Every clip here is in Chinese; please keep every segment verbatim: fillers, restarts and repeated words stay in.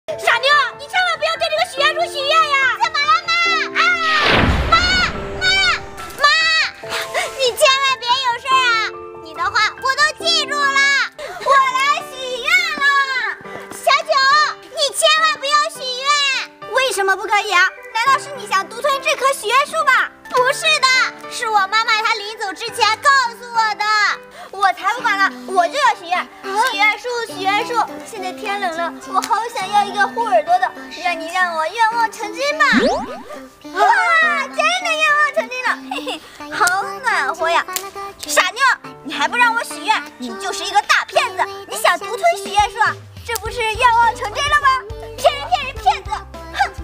傻妞，你千万不要对这个许愿树许愿呀！怎么了，妈？啊，妈，妈，妈，你千万别有事啊！你的话我都记住了，我来许愿了。小九，你千万不要许愿。为什么不可以啊？难道是你想独吞这棵许愿树吧？不是的，是我妈妈她临走之前告诉我的。我才不管呢，我就要许愿！许愿树，许愿树！现在天冷了，我好想要一个护耳朵的，愿你让我愿望成真吧！哇，真的愿望成真了，嘿嘿，好暖和呀！傻妞，你还不让我许愿，你就是一个大骗子！你想独吞许愿树，这不是愿望成真了吗？骗人骗人骗子！哼！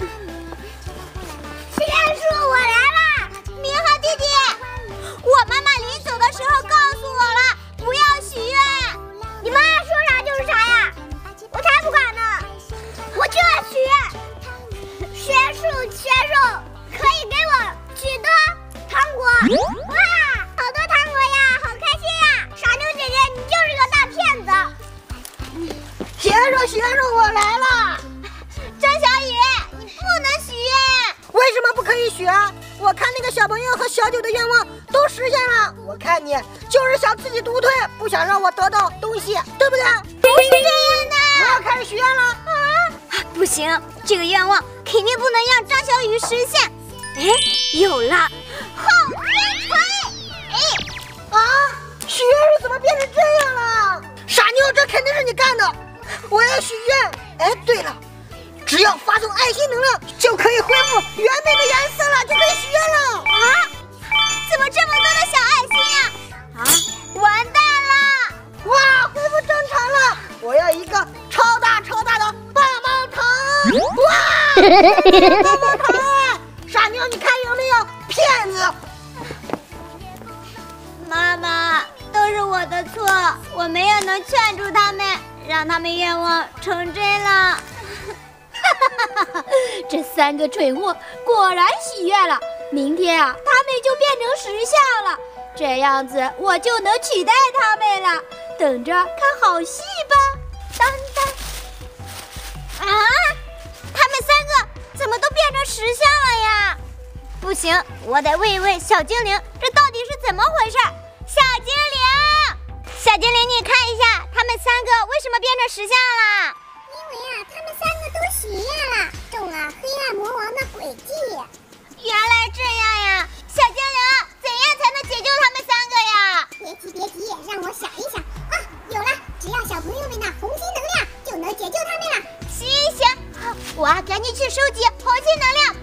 许愿树，我来啦！明浩弟弟，我妈妈临走的时候告诉我了，不要许愿。你妈说啥就是啥呀，我才不管呢！我就要许愿。许愿树，许愿树，可以给我许多糖果。哇，好多糖果呀，好开心呀！傻妞姐姐，你就是个大骗子。 许愿树，许愿树，我来了。 张小雨，你不能许愿。 为什么不可以许啊？我看那个小朋友和小九的愿望都实现了，我看你就是想自己独吞，不想让我得到东西，对不对？ 不是这样的。 我要开始许愿了啊！ 不行，这个愿望肯定不能让张小雨实现。哎，有了，后天锤！哎， 啊，许愿树怎么变成这样了？傻妞，这肯定是你干的！我要许愿。哎，对了，只要发送爱心能量，就可以恢复原本的颜色了，就可以许愿了。 啊？怎么这么多的小爱心呀？啊，完蛋了！ 哇，恢复正常了！我要一个超大超大的棒棒糖！哇，棒棒糖！傻妞，你看有没有？骗子！ 妈妈，都是我的错，我没有能劝住他们，让他们愿望成真了。这三个蠢货果然许愿了，明天啊，他们就变成实相了。这样子我就能取代他们了。等着看好戏吧！当当啊，他们三个怎么都变成实相了呀？不行，我得问一问小精灵，这到底是怎么回事？小精灵，小精灵，你看一下，他们三个为什么变成实相了？ 因为啊，他们三个都许愿了，中了黑暗魔王的诡计。 原来这样呀！小精灵，怎样才能解救他们三个呀？ 别急别急，让我想一想啊！有了，只要小朋友们的红心能量，就能解救他们了。 行行，我赶紧去收集红心能量。